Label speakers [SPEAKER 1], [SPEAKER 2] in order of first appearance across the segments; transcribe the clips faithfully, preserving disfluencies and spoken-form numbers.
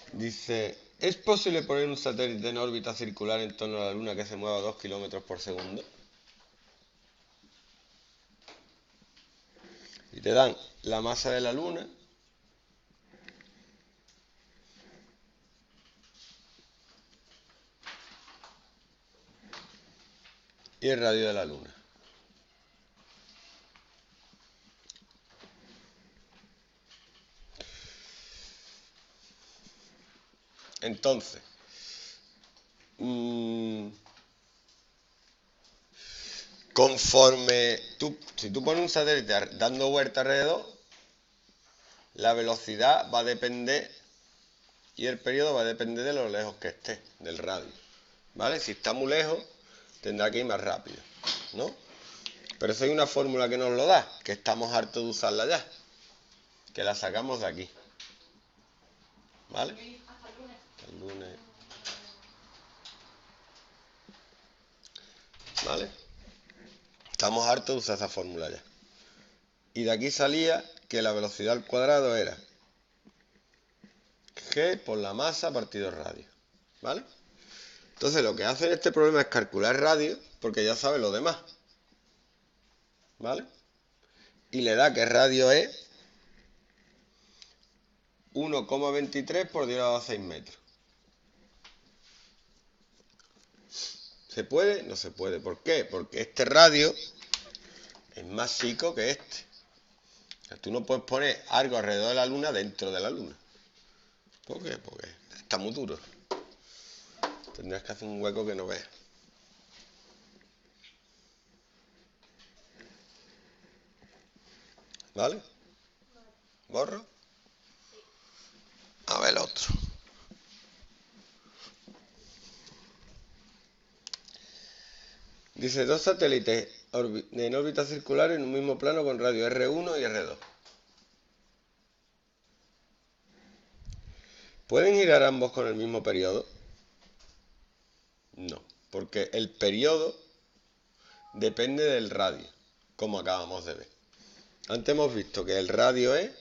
[SPEAKER 1] Dice, ¿es posible poner un satélite en órbita circular en torno a la Luna que se mueva a dos kilómetros por segundo? Y te dan la masa de la Luna y el radio de la Luna. Entonces, mmm, conforme tú, si tú pones un satélite dando vuelta alrededor, la velocidad va a depender y el periodo va a depender de lo lejos que esté, del radio. ¿Vale? Si está muy lejos, tendrá que ir más rápido, ¿no? Pero eso hay una fórmula que nos lo da, que estamos hartos de usarla ya, que la sacamos de aquí. ¿Vale? Hasta el lunes. ¿Vale? Estamos hartos de usar esa fórmula ya. Y de aquí salía que la velocidad al cuadrado era G por la masa partido radio. ¿Vale? Entonces lo que hace en este problema es calcular radio, porque ya sabe lo demás. ¿Vale? Y le da que radio es uno coma veintitrés por diez a la seis metros. ¿Se puede? No se puede. ¿Por qué? Porque este radio es más chico que este. O sea, tú no puedes poner algo alrededor de la Luna dentro de la Luna. ¿Por qué? Porque está muy duro. Tendrás que hacer un hueco que no veas. ¿Vale? ¿Borro? A ver el otro. Dice, dos satélites en órbita circular en un mismo plano con radio erre uno y erre dos. ¿Pueden girar ambos con el mismo periodo? No, porque el periodo depende del radio, como acabamos de ver. Antes hemos visto que el radio es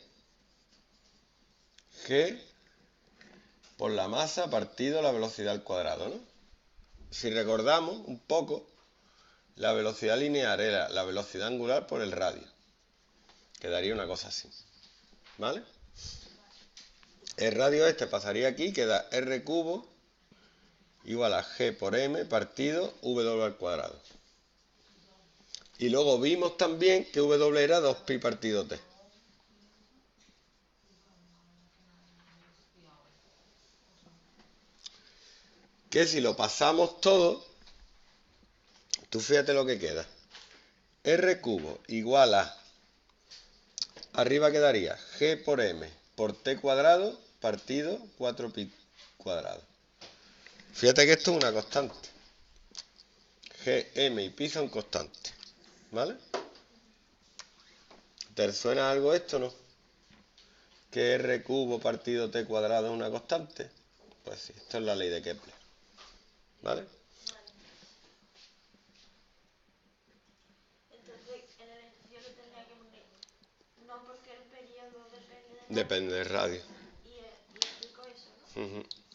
[SPEAKER 1] G por la masa partido la velocidad al cuadrado, ¿no? Si recordamos un poco, la velocidad lineal era la velocidad angular por el radio. Quedaría una cosa así. ¿Vale? El radio este pasaría aquí, queda R cubo igual a G por M partido W al cuadrado. Y luego vimos también que W era dos pi partido T. Que si lo pasamos todo, tú fíjate lo que queda. R cubo igual a, arriba quedaría G por M por T cuadrado partido cuatro pi cuadrado. Fíjate que esto es una constante. G, M y pi son constantes. ¿Vale? ¿Te suena algo esto, no? Que R cubo partido T cuadrado es una constante. Pues sí, esto es la ley de Kepler. ¿Vale?
[SPEAKER 2] Entonces, en el ejercicio lo tendría que poner. No, porque el periodo depende de...
[SPEAKER 1] Depende del radio.
[SPEAKER 2] Y, y explico eso, ¿no?
[SPEAKER 1] Uh-huh.